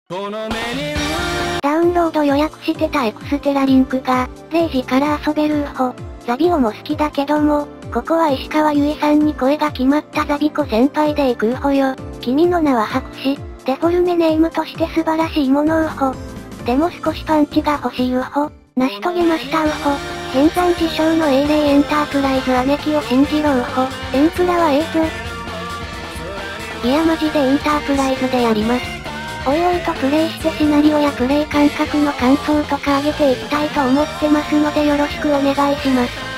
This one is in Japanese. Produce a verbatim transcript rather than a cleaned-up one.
ダウンロード予約してたエクステラリンクが、れいじから遊べるウホ。ザビオも好きだけども、ここは石川由依さんに声が決まったザビコ先輩で行くウホよ。君の名は白紙。デフォルメネームとして素晴らしいものウホ。でも少しパンチが欲しいウホ。成し遂げましたウホ。変山自称の英霊エンタープライズ姉貴を信じろウホ。エンプラはええぞ。いやマジでエンタープライズでやります。おいおいとプレイしてシナリオやプレイ感覚の感想とか上げていきたいと思ってますのでよろしくお願いします。